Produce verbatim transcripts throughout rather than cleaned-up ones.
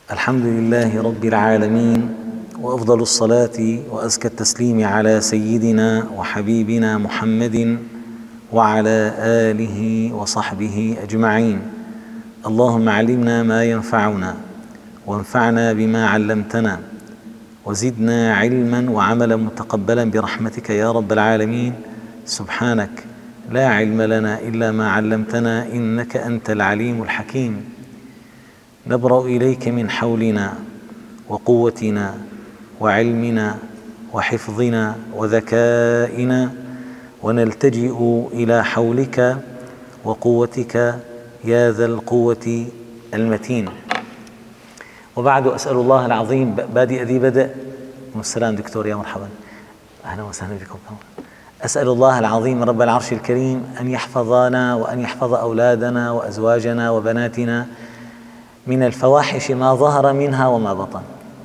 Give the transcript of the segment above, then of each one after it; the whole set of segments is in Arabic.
الحمد لله رب العالمين، وأفضل الصلاة وأزكى التسليم على سيدنا وحبيبنا محمد وعلى آله وصحبه أجمعين. اللهم علمنا ما ينفعنا وانفعنا بما علمتنا وزدنا علما وعملا متقبلا برحمتك يا رب العالمين. سبحانك لا علم لنا إلا ما علمتنا إنك أنت العليم الحكيم. نبرأ إليك من حولنا وقوتنا وعلمنا وحفظنا وذكائنا، ونلتجئ إلى حولك وقوتك يا ذا القوة المتين. وبعد أسأل الله العظيم، بادئ ذي بدء. والسلام دكتور، يا مرحبا، أهلا وسهلا بكم. أسأل الله العظيم رب العرش الكريم أن يحفظنا وأن يحفظ أولادنا وأزواجنا وبناتنا من الفواحش ما ظهر منها وما بطن.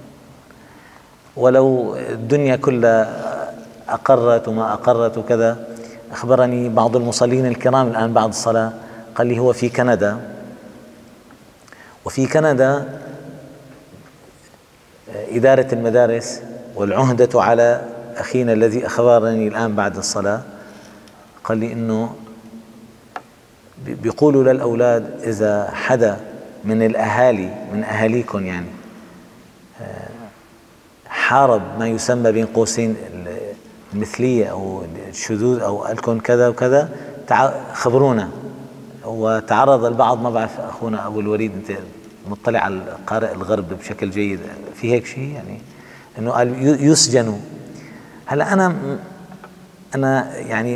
ولو الدنيا كلها أقرت وما أقرت وكذا. أخبرني بعض المصلين الكرام الآن بعد الصلاة، قال لي هو في كندا، وفي كندا إدارة المدارس والعهدة على أخينا الذي أخبرني الآن بعد الصلاة، قال لي إنه بيقولوا للأولاد إذا حدا من الأهالي من أهاليكم يعني حارب ما يسمى بين قوسين المثلية أو الشذوذ أو قالكم كذا وكذا، خبرونا. وتعرض البعض، ما بعرف أخونا أبو الوليد، أنت مطلع على قارئ الغرب بشكل جيد، في هيك شيء يعني إنه قال يسجنوا. هلا أنا أنا يعني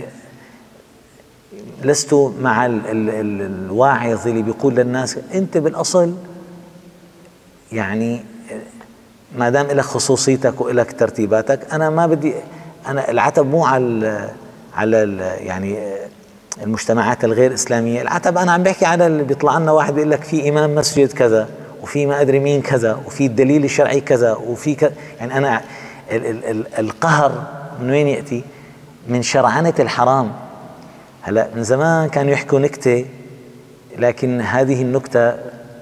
لست مع ال ال ال الواعظ اللي بيقول للناس أنت بالأصل يعني ما دام لك خصوصيتك ولك ترتيباتك، أنا ما بدي، أنا العتب مو على على يعني المجتمعات الغير إسلامية، العتب أنا عم بحكي على اللي بيطلع لنا واحد بيقول لك في إمام مسجد كذا وفي ما أدري مين كذا وفي الدليل الشرعي كذا وفي كذا. يعني أنا ال ال ال القهر من وين يأتي؟ من شرعنة الحرام. هلا من زمان كانوا يحكوا نكتة، لكن هذه النكتة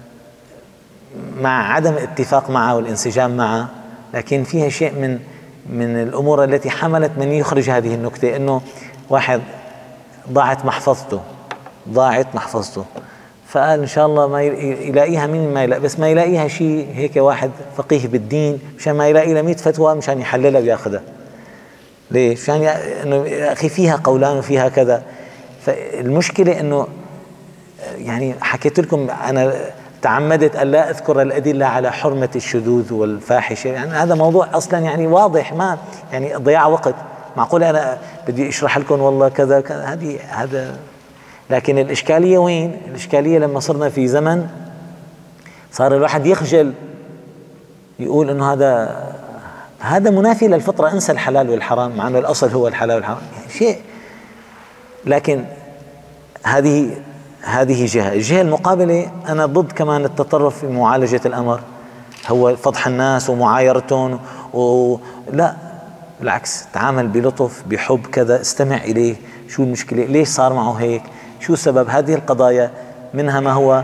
مع عدم اتفاق معها والانسجام معها، لكن فيها شيء من من الأمور التي حملت من يخرج هذه النكتة، إنه واحد ضاعت محفظته ضاعت محفظته فقال إن شاء الله ما يلاقيها، من ما يلاقي، بس ما يلاقيها شيء هيك واحد فقيه بالدين مشان ما يلاقي له مئة فتوى مشان يحللها وياخذها. ليش؟ مشان إنه يا أخي فيها قولان وفيها كذا. فالمشكلة إنه يعني حكيت لكم أنا تعمدت أن لا أذكر الأدلة على حرمة الشذوذ والفاحشة، يعني هذا موضوع أصلا يعني واضح، ما يعني ضياع وقت. معقول أنا بدي أشرح لكم والله كذا كذا، هذه هذا. لكن الإشكالية وين؟ الإشكالية لما صرنا في زمن صار الواحد يخجل يقول إنه هذا هذا منافي للفطرة، انسى الحلال والحرام، مع أنه الأصل هو الحلال والحرام يعني شيء. لكن هذه هذه جهة. الجهة المقابلة أنا ضد كمان التطرف في معالجة الأمر، هو فضح الناس ومعايرتهم، ولا بالعكس، تعامل بلطف بحب كذا، استمع إليه، شو المشكلة، ليش صار معه هيك، شو سبب هذه القضايا. منها ما هو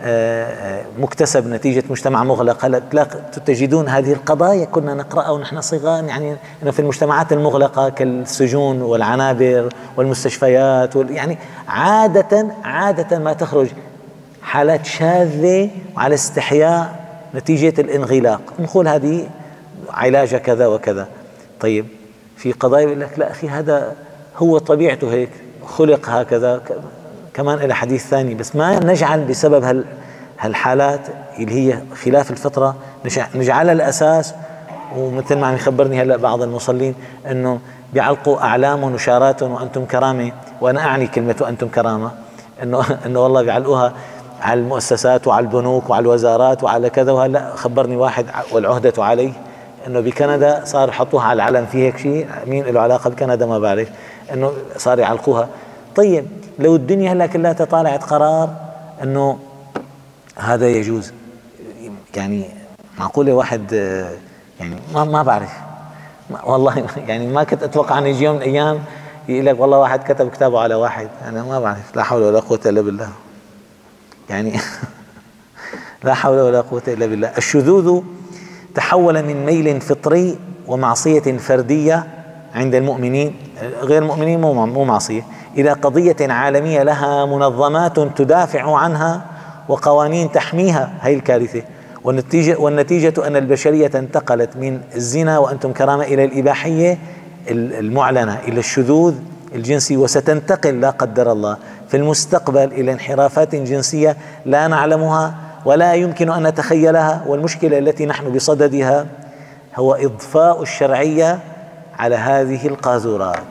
مكتسب نتيجة مجتمع مغلق. هلا تجدون هذه القضايا كنا نقرأها ونحن صغار، يعني إنه في المجتمعات المغلقة كالسجون والعنابر والمستشفيات وال يعني عادة عادة ما تخرج حالات شاذة وعلى استحياء نتيجة الانغلاق، نقول هذه علاجها كذا وكذا. طيب في قضايا يقول لك لا أخي هذا هو طبيعته هيك، خلق هكذا، كمان إلى حديث ثاني. بس ما نجعل بسبب هال هالحالات اللي هي خلاف الفطرة نجعلها الأساس. ومثل ما عم يخبرني هلأ بعض المصلين إنه بيعلقوا أعلامهم وشاراتهم وأنتم كرامة، وأنا أعني كلمة وأنتم كرامة، إنه إنه والله بيعلقوها على المؤسسات وعلى البنوك وعلى الوزارات وعلى كذا. وهلأ خبرني واحد والعهدة عليه إنه بكندا صار يحطوها على العلم، في هيك شيء، مين له علاقة بكندا ما بعرف، إنه صار يعلقوها. طيب لو الدنيا هلا كلها طالعت قرار إنه هذا يجوز، يعني معقولة واحد يعني ما ما بعرف والله، يعني ما كنت أتوقع أن يجي يوم من الأيام يقول لك والله واحد كتب كتابه على واحد، أنا ما بعرف، لا حول ولا قوة إلا بالله يعني لا حول ولا قوة إلا بالله. الشذوذ تحول من ميل فطري ومعصية فردية عند المؤمنين، غير المؤمنين مو معصية، إلى قضية عالمية لها منظمات تدافع عنها وقوانين تحميها. هي الكارثة. والنتيجة, والنتيجة أن البشرية انتقلت من الزنا وأنتم كرامة إلى الإباحية المعلنة، إلى الشذوذ الجنسي، وستنتقل لا قدر الله في المستقبل إلى انحرافات جنسية لا نعلمها ولا يمكن أن نتخيلها. والمشكلة التي نحن بصددها هو إضفاء الشرعية على هذه القاذورات.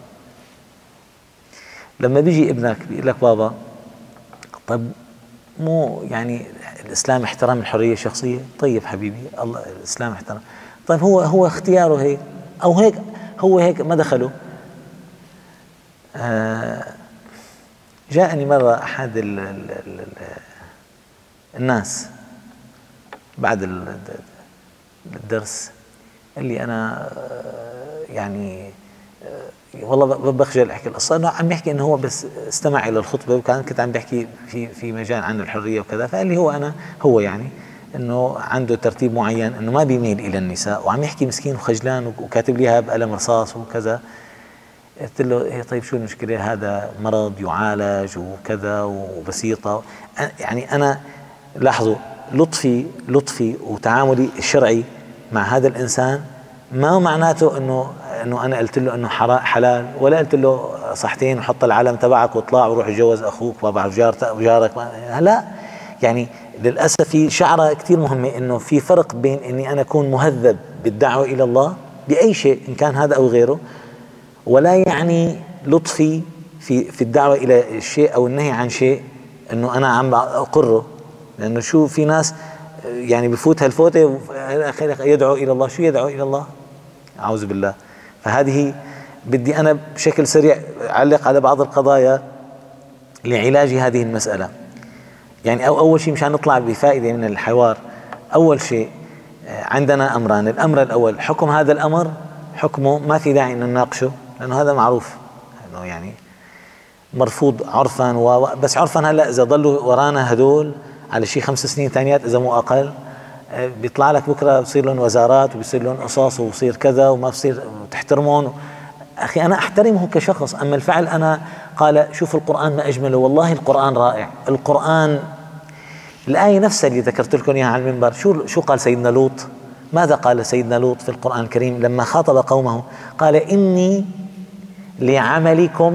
لما بيجي ابنك بيقول لك بابا طب مو يعني الإسلام احترام الحرية الشخصية؟ طيب حبيبي الله الإسلام احترام، طيب هو هو اختياره هيك أو هيك، هو هيك ما دخله. آه جاءني مرة أحد ال ال ال الناس بعد الدرس قال لي أنا يعني والله بخجل احكي القصه، انه عم يحكي انه هو بس استمع الى الخطبه وكان كنت عم بحكي في في مجال عن الحريه وكذا، فقال لي هو انا هو يعني انه عنده ترتيب معين انه ما بيميل الى النساء، وعم يحكي مسكين وخجلان وكاتب لي بقلم رصاص وكذا. قلت له إيه طيب شو المشكله؟ هذا مرض يعالج وكذا وبسيطه. يعني انا لاحظوا لطفي لطفي وتعاملي الشرعي مع هذا الانسان ما معناته انه انه انا قلت له انه حلال، ولا قلت له صحتين وحط العلم تبعك واطلع وروح اتجوز اخوك ما بعرف جارك. لا يعني للاسف في شعره كثير مهمه، انه في فرق بين اني انا اكون مهذب بالدعوه الى الله باي شيء ان كان هذا او غيره، ولا يعني لطفي في في الدعوه الى الشيء او النهي عن شيء انه انا عم اقره. لانه شو في ناس يعني بفوت هالفوته يدعو الى الله، شو يدعو الى الله؟ اعوذ بالله. فهذه بدي أنا بشكل سريع أعلق على بعض القضايا لعلاج هذه المسألة. يعني أو أول شيء مشان نطلع بفائدة من الحوار، أول شيء عندنا أمران. الأمر الأول حكم هذا الأمر، حكمه ما في داعي أن نناقشه لأنه هذا معروف أنه يعني مرفوض عرفا، بس عرفا هلأ إذا ضلوا ورانا هدول على شيء خمس سنين ثانيات إذا مو أقل، بيطلع لك بكره بصير لهم وزارات وبصير لهم قصص وبصير كذا وما بصير تحترمهم. اخي انا احترمه كشخص، اما الفعل انا قال شوف القران ما اجمله. والله القران رائع. القران الايه نفسها اللي ذكرت لكم اياها على المنبر، شو شو قال سيدنا لوط؟ ماذا قال سيدنا لوط في القران الكريم لما خاطب قومه؟ قال اني لعملكم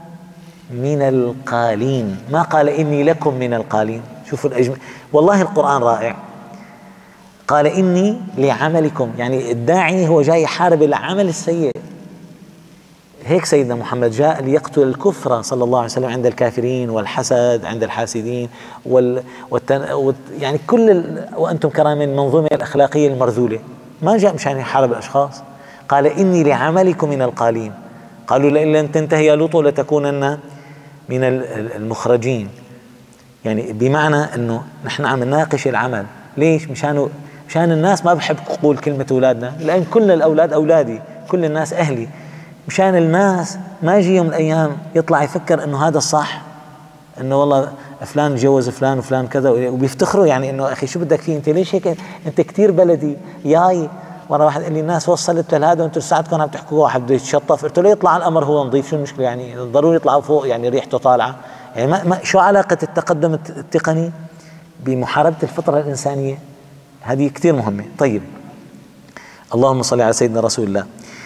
من القالين، ما قال اني لكم من القالين. شوفوا الأجمل، والله القران رائع. قال إني لعملكم، يعني الداعي هو جاي يحارب العمل السيء. هيك سيدنا محمد جاء ليقتل الكفر صلى الله عليه وسلم عند الكافرين، والحسد عند الحاسدين، وال... والتن... يعني كل ال... وأنتم كرام من المنظومة الأخلاقية المرذولة. ما جاء مشان يحارب الأشخاص. قال إني لعملكم من القالين. قالوا لئن لم تنتهي يا لوط لتكونن من المخرجين. يعني بمعنى أنه نحن عم نناقش العمل. ليش؟ مشانه مشان الناس ما بحب أقول كلمة أولادنا، لأن كل الأولاد أولادي، كل الناس أهلي. مشان الناس ما يجي يوم من الأيام يطلع يفكر إنه هذا الصح، إنه والله فلان تجوز فلان وفلان كذا، وبيفتخروا يعني إنه أخي شو بدك فيه أنت؟ ليش هيك؟ أنت كتير بلدي ياي. مرة واحد قال لي الناس وصلت لهذا وأنتم ساعتكم عم تحكوا واحد بده يتشطف. قلت له يطلع الأمر هو نظيف، شو المشكلة يعني؟ ضروري يطلعوا فوق يعني ريحته طالعة. يعني ما ما شو علاقة التقدم التقني بمحاربة الفطرة الإنسانية؟ هذه كثير مهمة. طيب اللهم صل على سيدنا رسول الله.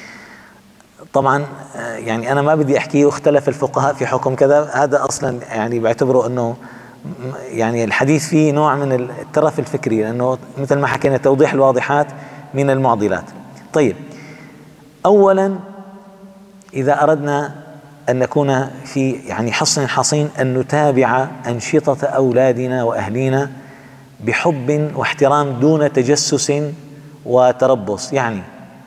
طبعا يعني أنا ما بدي أحكي واختلف الفقهاء في حكم كذا، هذا أصلا يعني بعتبره أنه يعني الحديث فيه نوع من الترف الفكري، لأنه مثل ما حكينا توضيح الواضحات من المعضلات. طيب أولا إذا أردنا أن نكون في يعني حصن حصين أن نتابع أنشطة أولادنا وأهلينا بحب واحترام دون تجسس وتربص. يعني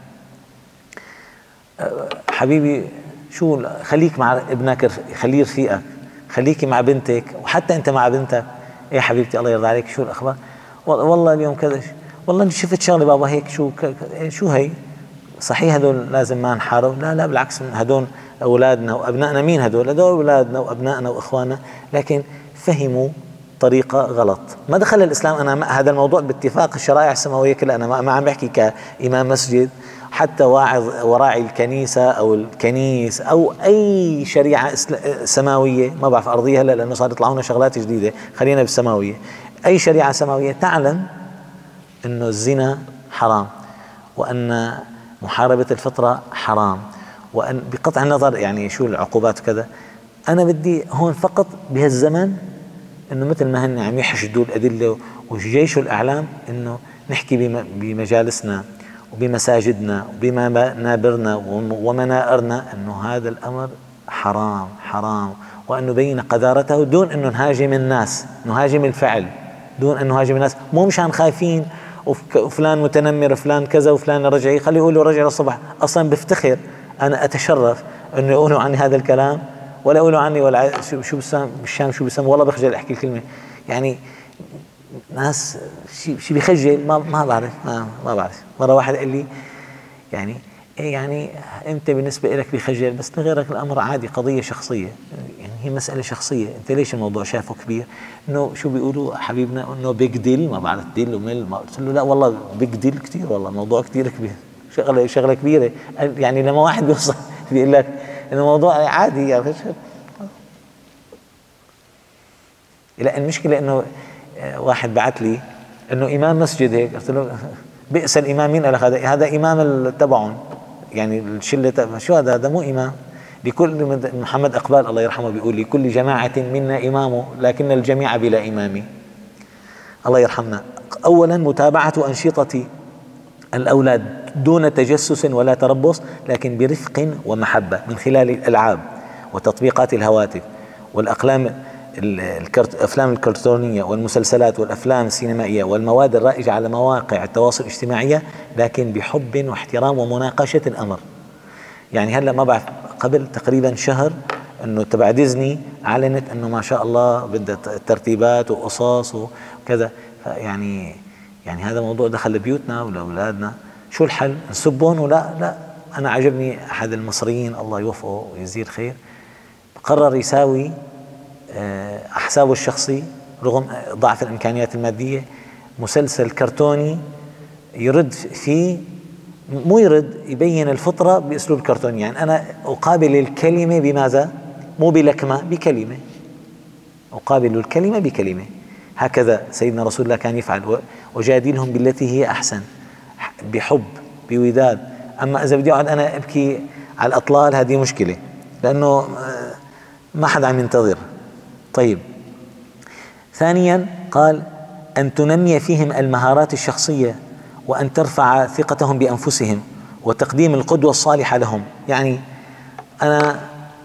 حبيبي شو خليك مع ابنك، خليه رفيقك، خليكي مع بنتك، وحتى انت مع بنتك. ايه حبيبتي الله يرضى عليك شو الاخبار؟ والله اليوم كذا، والله شفت شغله بابا هيك، شو شو هي؟ صحيح هذول لازم ما نحارب، لا لا بالعكس، هذول اولادنا وابنائنا. مين هذول؟ هذول اولادنا وابنائنا واخواننا، لكن فهموا طريقة غلط. ما دخل الإسلام، أنا هذا الموضوع باتفاق الشرائع السماوية كلها، أنا ما عم بحكي كإمام مسجد، حتى واعظ وراعي الكنيسة أو الكنيس أو أي شريعة سماوية، ما بعرف أرضية هلا لأنه صار يطلعون شغلات جديدة، خلينا بالسماوية. أي شريعة سماوية تعلم أنه الزنا حرام، وأن محاربة الفطرة حرام، وأن بقطع النظر يعني شو العقوبات وكذا. أنا بدي هون فقط بهالزمن إنه مثل ما هن عم يحشدوا الأدلة وجيش الأعلام، إنه نحكي بمجالسنا وبمساجدنا وبمنابرنا ومنائرنا إنه هذا الأمر حرام حرام، وأن نبين قذارته دون أن نهاجم الناس، نهاجم الفعل دون أن نهاجم الناس، مو مشان خايفين وفلان متنمر فلان كذا وفلان رجعي، خليه يقولوا رجع للصبح. أصلا بفتخر أنا أتشرف أنه يقولوا عني هذا الكلام، ولا يقولوا عني ولا شو شو بالشام شو بسموا، والله بخجل أحكي الكلمة. يعني ناس شيء شيء بخجل، ما ما بعرف ما ما بعرف. مرة واحد قال لي يعني إيه يعني أنت بالنسبة لك بخجل، بس لغيرك الأمر عادي، قضية شخصية، يعني هي مسألة شخصية، أنت ليش الموضوع شافه كبير؟ إنه شو بيقولوا حبيبنا إنه بيج ديل، ما بعرف ديل وميل، ما قلت له لا والله بيج ديل كتير، والله موضوع كتير كبير، شغلة شغلة كبيرة. يعني لما واحد بيوصل بيقول لك إنه الموضوع عادي يا فشل. لا المشكلة إنه واحد بعت لي إنه إمام مسجد هيك، قلت له بئس الإمام، مين قال هذا؟ هذا إمام تبعهم، يعني الشلة تبع شو هذا؟ هذا مو إمام. لكل محمد إقبال الله يرحمه بيقول لكل جماعة منا إمامه لكن الجميع بلا إمام. الله يرحمنا. أولا متابعة أنشطة الأولاد دون تجسس ولا تربص، لكن برفق ومحبة من خلال الألعاب وتطبيقات الهواتف والأقلام الأفلام الكرتونية والمسلسلات والأفلام السينمائية والمواد الرائجة على مواقع التواصل الاجتماعية، لكن بحب واحترام ومناقشة الأمر. يعني هلأ ما بعرف قبل تقريبا شهر أنه تبع ديزني أعلنت أنه ما شاء الله بدها ترتيبات وقصص وكذا، يعني يعني هذا موضوع دخل بيوتنا ولأولادنا. شو الحل؟ نسبون؟ ولا لا. أنا عجبني أحد المصريين الله يوفقه ويجزيه خير، قرر يساوي حسابه الشخصي رغم ضعف الإمكانيات المادية مسلسل كرتوني يرد فيه، مو يرد، يبين الفطرة بأسلوب كرتوني. يعني أنا أقابل الكلمة بماذا؟ مو بلكمة، بكلمة، أقابل الكلمة بكلمة. هكذا سيدنا رسول الله كان يفعل، وجادلهم بالتي هي أحسن، بحب بوداد. أما إذا بدي أقعد أنا أبكي على الأطلال هذه مشكلة، لأنه ما حدا عم ينتظر. طيب، ثانيا قال أن تنمي فيهم المهارات الشخصية، وأن ترفع ثقتهم بأنفسهم، وتقديم القدوة الصالحة لهم. يعني أنا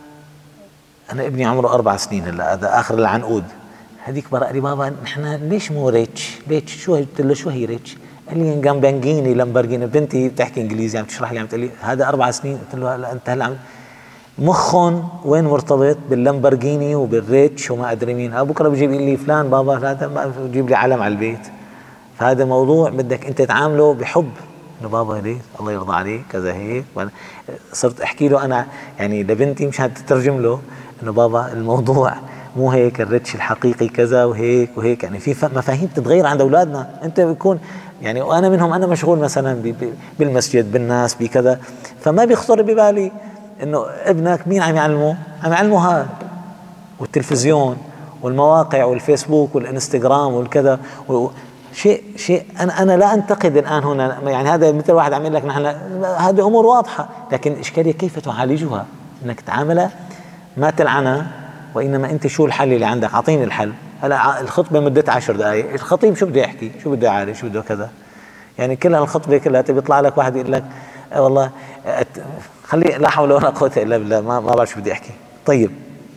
أنا ابني عمره أربع سنين هلا، هذا آخر العنقود. هذيك برا لي بابا نحن ليش مو ريتش؟ ريتش شو؟ قلت له شو هي ريتش؟ قال لي لامبرجيني لامبرجيني. بنتي بتحكي انجليزي عم تشرح لي، عم تقول لي هذا اربع سنين. قلت له هلا انت هلا عم مخهم وين مرتبط باللامبرجيني وبالريتش وما ادري مين. بكره بجيب لي فلان بابا هذا بجيب لي علم على البيت. فهذا موضوع بدك انت تعامله بحب، انه بابا ليه الله يرضى عليه كذا هيك. صرت احكي له انا يعني لبنتي مشان تترجم له انه بابا الموضوع مو هيك، الريتش الحقيقي كذا وهيك وهيك. يعني في مفاهيم تتغير عند اولادنا. انت بيكون يعني وانا منهم، انا مشغول مثلا بالمسجد بالناس بكذا، فما بيخطر ببالي انه ابنك مين عم يعلمه؟ عم يعلمه هذا والتلفزيون والمواقع والفيسبوك والانستغرام والكذا. شيء شيء انا انا لا انتقد الان هنا، يعني هذا مثل واحد عم يقول لك نحن هذه امور واضحه، لكن الاشكاليه كيف تعالجها؟ انك تعاملها ما تلعنها، وانما انت شو الحل اللي عندك؟ اعطيني الحل. هلا الخطبه مدتها عشر دقائق، الخطيب شو بده يحكي؟ شو بده يعالج؟ شو بده كذا؟ يعني كل الخطبه كلها بيطلع لك واحد يقول لك اه والله خلي لا حول ولا قوه الا بالله، ما ما بعرف شو بدي احكي. طيب،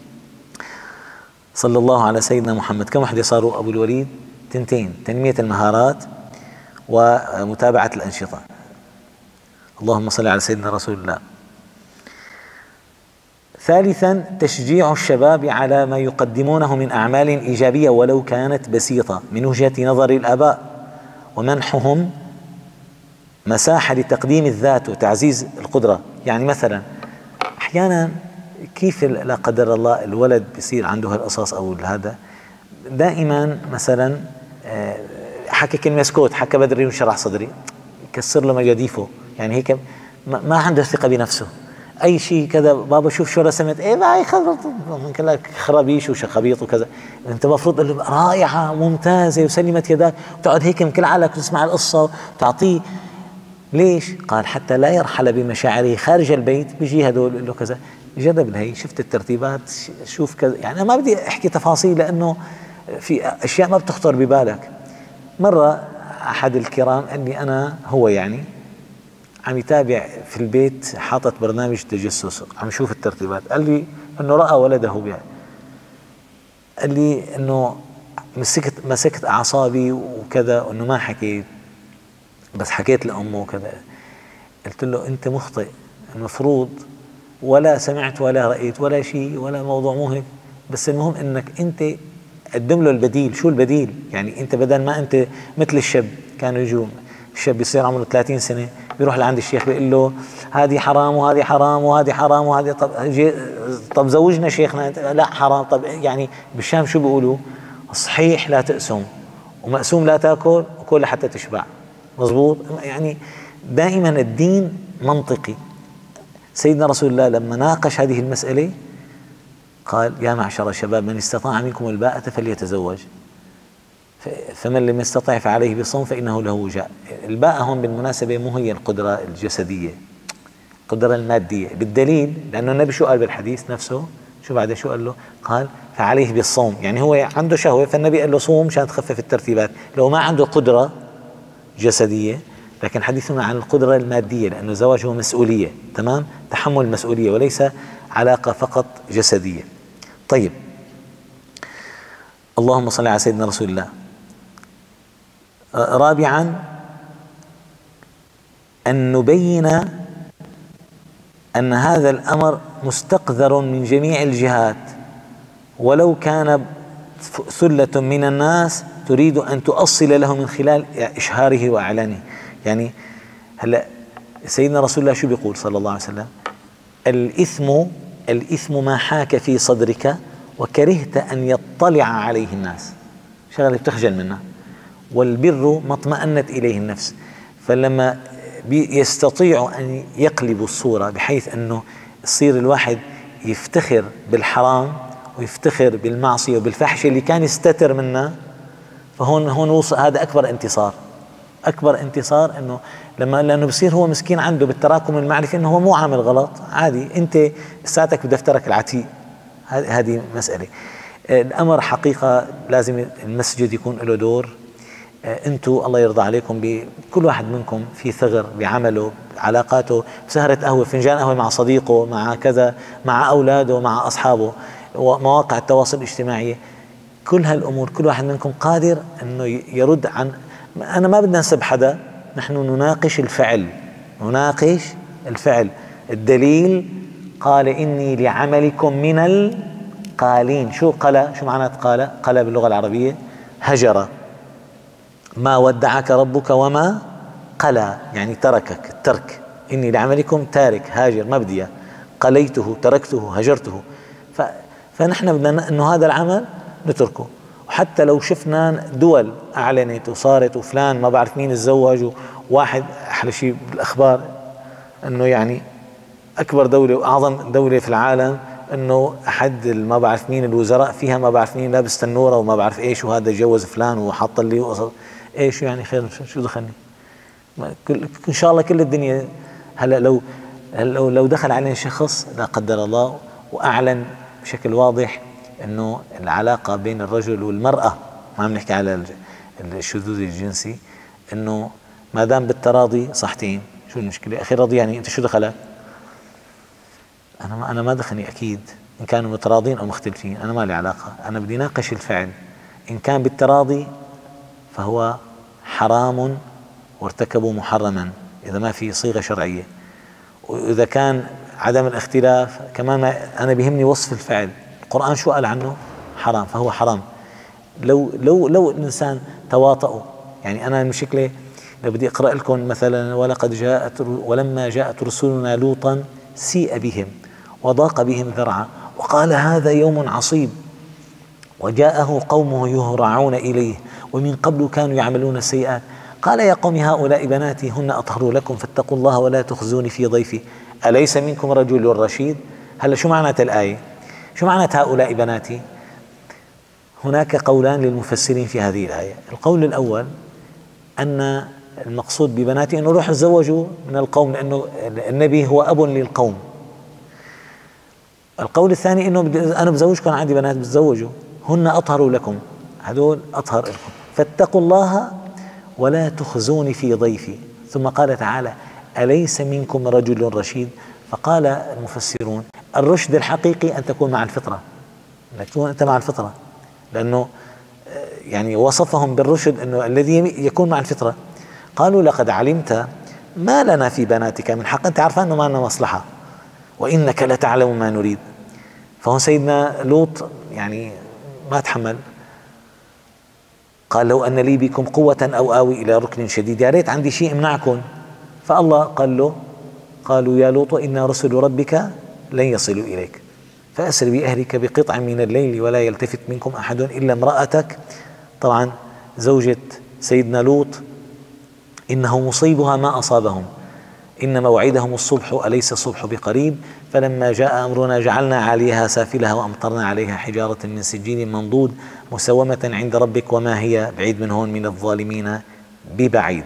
صلى الله على سيدنا محمد. كم وحده صاروا ابو الوليد؟ تنتين. تنميه المهارات ومتابعه الانشطه. اللهم صل على سيدنا رسول الله. ثالثا تشجيع الشباب على ما يقدمونه من أعمال إيجابية ولو كانت بسيطة من وجهة نظر الآباء، ومنحهم مساحة لتقديم الذات وتعزيز القدرة. يعني مثلا أحيانا كيف لا قدر الله الولد بيصير عنده هالقصص أو هذا، دائما مثلا حكى كلمة اسكت، حكى بدري وشرح صدري، كسر له مجاديفه، يعني هيك ما عنده ثقة بنفسه. أي شيء كذا بابا شوف شو رسمت، إيه باي خربط ممكن لك خرابيش وشخابيط وكذا، أنت المفروض تقول له رائعة ممتازة وسلمت يداك، وتقعد هيك من كل عقلك تسمع القصة وتعطيه. ليش؟ قال حتى لا يرحل بمشاعره خارج البيت، بيجي هدول بيقول له كذا، جرب الهي، شفت الترتيبات، شوف كذا. يعني أنا ما بدي أحكي تفاصيل لأنه في أشياء ما بتخطر ببالك. مرة أحد الكرام قال لي أنا هو يعني عم يتابع في البيت، حاطط برنامج تجسس، عم يشوف الترتيبات، قال لي انه رأى ولده يعني، قال لي انه مسكت مسكت اعصابي وكذا، وانه ما حكيت، بس حكيت لامه وكذا. قلت له انت مخطئ، المفروض ولا سمعت ولا رأيت ولا شيء ولا موضوع مو هيك، بس المهم انك انت قدم له البديل. شو البديل؟ يعني انت بدل ما انت مثل الشاب، كانوا يجوا الشاب يصير عمره ثلاثين سنة بيروح لعند الشيخ بيقول له هذه حرام وهذه حرام وهذه حرام وهذه، طب طب زوجنا شيخنا، لا حرام. طب يعني بالشام شو بيقولوا؟ صحيح لا تقسم، ومقسوم لا تاكل، وكل لحتى تشبع. مزبوط؟ يعني دائما الدين منطقي. سيدنا رسول الله لما ناقش هذه المسألة قال يا معشر الشباب من استطاع منكم الباءة فليتزوج، فمن لم يستطع فعليه بالصوم فإنه له وجاء. الباءة هون بالمناسبة مو هي القدرة الجسدية، القدرة المادية، بالدليل لأنه النبي شو قال بالحديث نفسه؟ شو بعد شو قال له؟ قال فعليه بالصوم. يعني هو عنده شهوة، فالنبي قال له صوم مشان تخفف الترتيبات. لو ما عنده قدرة جسدية، لكن حديثنا عن القدرة المادية، لأنه الزواج هو مسؤولية، تمام؟ تحمل مسؤولية وليس علاقة فقط جسدية. طيب، اللهم صل على سيدنا رسول الله. رابعا أن نبين أن هذا الأمر مستقذر من جميع الجهات، ولو كان ثلة من الناس تريد أن تؤصل له من خلال إشهاره وإعلانه. يعني هلا سيدنا رسول الله شو بيقول صلى الله عليه وسلم؟ الإثم الإثم ما حاك في صدرك وكرهت أن يطلع عليه الناس، شغلة بتخجل منها. والبر ما اطمأنت إليه النفس. فلما يستطيع أن يقلبوا الصورة بحيث أنه يصير الواحد يفتخر بالحرام ويفتخر بالمعصية وبالفحشة اللي كان يستتر منها، فهون هون وصل. هذا أكبر انتصار، أكبر انتصار. أنه لما لأنه بصير هو مسكين عنده بالتراكم المعرفي أنه هو مو عامل غلط، عادي، أنت ساعتك بدفترك العتيق. هذه مسألة. الأمر حقيقة لازم المسجد يكون له دور. أنتوا الله يرضى عليكم، بكل واحد منكم في ثغر بعمله، علاقاته، بسهرة قهوة، فنجان قهوة مع صديقه، مع كذا، مع أولاده، مع أصحابه، ومواقع التواصل الاجتماعي. كل هالأمور كل واحد منكم قادر أنه يرد عن. أنا ما بدنا نسب حدا، نحن نناقش الفعل، نناقش الفعل. الدليل قال إني لعملكم من القالين. شو قال؟ شو معنى قال؟ قال باللغة العربية هجر. ما ودعك ربك وما قلى، يعني تركك، الترك. إني لعملكم تارك، هاجر، ما بدي، قليته، تركته، هجرته. ف... فنحن بدنا أنه هذا العمل نتركه. وحتى لو شفنا دول أعلنت وصارت وفلان ما بعرف مين تزوج، وواحد أحلى شيء بالأخبار أنه يعني أكبر دولة وأعظم دولة في العالم، أنه أحد ما بعرف مين الوزراء فيها ما بعرف مين لابس تنورة وما بعرف إيش، وهذا جوز فلان وحط لي وصل إيش. يعني خير، شو دخلني؟ إن شاء الله كل الدنيا. هلا لو لو لو دخل علينا شخص لا قدر الله وأعلن بشكل واضح أنه العلاقة بين الرجل والمرأة، ما عم نحكي على الشذوذ الجنسي، أنه ما دام بالتراضي صحتين، شو المشكلة؟ أخي رضي، يعني أنت شو دخلك؟ أنا ما أنا ما دخلني أكيد، إن كانوا متراضين أو مختلفين أنا ما لي علاقة. أنا بدي ناقش الفعل. إن كان بالتراضي فهو حرام وارتكبوا محرما إذا ما في صيغة شرعية، وإذا كان عدم الاختلاف كمان ما أنا بيهمني وصف الفعل. القرآن شو قال عنه؟ حرام، فهو حرام. لو لو لو الإنسان تواطؤوا، يعني أنا المشكلة لو بدي أقرأ لكم مثلا ولقد جاءت ولما جاءت رسلنا لوطا سيء بهم وضاق بهم ذرعا وقال هذا يوم عصيب وجاءه قومه يهرعون إليه ومن قبل كانوا يعملون السيئات قال يا قوم هؤلاء بناتي هن أطهر لكم فاتقوا الله ولا تخزوني في ضيفي أليس منكم رجل رشيد. هلا شو معنى الآية؟ شو معنى هؤلاء بناتي؟ هناك قولان للمفسرين في هذه الآية. القول الأول أن المقصود ببناتي أنه روحوا تزوجوا من القوم لأنه النبي هو أب للقوم. القول الثاني أنه أنا بزوجكم عندي بنات بتزوجوا هن أطهر لكم هدول أطهر لكم فاتقوا الله ولا تخزوني في ضيفي. ثم قال تعالى أليس منكم رجل رشيد. فقال المفسرون الرشد الحقيقي أن تكون مع الفطرة أنك تكون أنت مع الفطرة لأنه يعني وصفهم بالرشد أنه الذي يكون مع الفطرة. قالوا لقد علمت ما لنا في بناتك من حق أنت عارفة أنه ما لنا مصلحة وإنك لتعلم ما نريد. فهو سيدنا لوط يعني ما تحمل قال لو أن لي بكم قوة أو آوي إلى ركن شديد يا ريت عندي شيء امنعكم. فالله قال له قالوا يا لوط إن رسل ربك لن يصلوا إليك فأسر بأهلك بقطع من الليل ولا يلتفت منكم أحد إلا امرأتك. طبعا زوجة سيدنا لوط إنه مصيبها ما أصابهم إن موعدهم الصبح أليس الصبح بقريب فلما جاء أمرنا جعلنا عاليها سافلها وأمطرنا عليها حجارة من سجيل منضود مسومة عند ربك وما هي بعيد من هون من الظالمين ببعيد.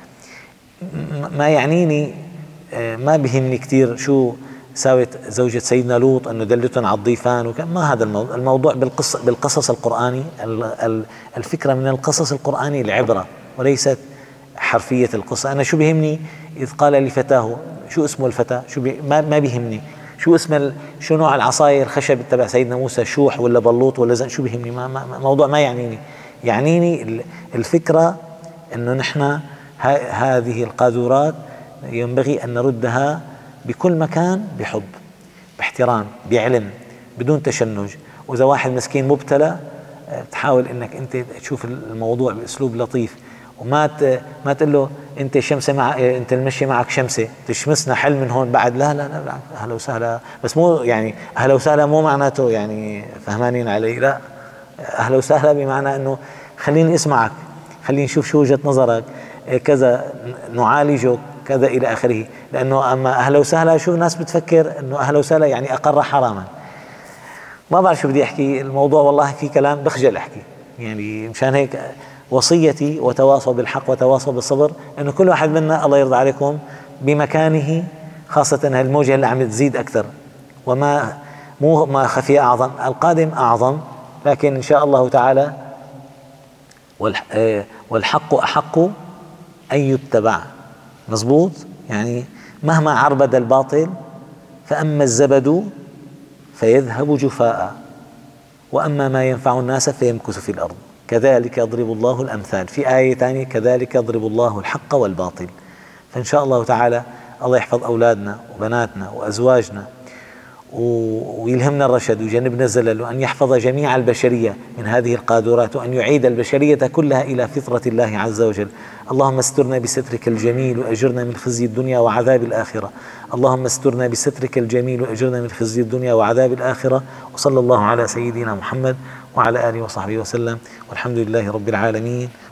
ما يعنيني ما بهمني كثير شو ساوت زوجة سيدنا لوط أنه دلتهم على الضيفان وكان ما هذا الموضوع. الموضوع بالقصة بالقصص القرآني الفكرة من القصص القرآني العبرة وليست حرفية القصة. أنا شو بيهمني إذ قال لفتاه شو اسمه الفتى شو بي ما ما بيهمني شو اسم ال... شو نوع العصاير الخشب تبع سيدنا موسى شوح ولا بلوط ولا زن شو بيهمني ما, ما موضوع ما يعنيني. يعنيني الفكرة أنه نحن ه... هذه القاذورات ينبغي أن نردها بكل مكان بحب باحترام بعلم بدون تشنج. وإذا واحد مسكين مبتلى تحاول أنك أنت تشوف الموضوع بأسلوب لطيف وما ما تقول له انت شمسه مع انت المشي معك شمسه تشمسنا حل من هون بعد لا لا لا اهلا وسهلا بس مو يعني اهلا وسهلا مو معناته يعني فهمانين علي لا اهلا وسهلا بمعنى انه خليني اسمعك خليني نشوف شو وجهة نظرك كذا نعالجك كذا الى اخره. لانه اما اهلا وسهلا شو الناس بتفكر انه اهلا وسهلا يعني اقر حراما. ما بعرف شو بدي احكي الموضوع والله في كلام بخجل احكي يعني مشان هيك وصيتي وتواصوا بالحق وتواصوا بالصبر انه كل واحد منا الله يرضى عليكم بمكانه خاصة هالموجة اللي عم تزيد اكثر وما مو ما خفي اعظم القادم اعظم لكن ان شاء الله تعالى والحق احق ان يتبع مزبوط. يعني مهما عربد الباطل فاما الزبد فيذهب جفاء واما ما ينفع الناس فيمكث في الارض كذلك يضرب الله الأمثال. في آية ثانية كذلك يضرب الله الحق والباطل. فإن شاء الله تعالى الله يحفظ أولادنا وبناتنا وأزواجنا ويلهمنا الرشد ويجنبنا الزلل وأن يحفظ جميع البشرية من هذه القاذورات وأن يعيد البشرية كلها إلى فطرة الله عز وجل. اللهم استرنا بسترك الجميل وأجرنا من خزي الدنيا وعذاب الآخرة. اللهم استرنا بسترك الجميل وأجرنا من خزي الدنيا وعذاب الآخرة. وصلى الله على سيدنا محمد وعلى آله وصحبه وسلم والحمد لله رب العالمين.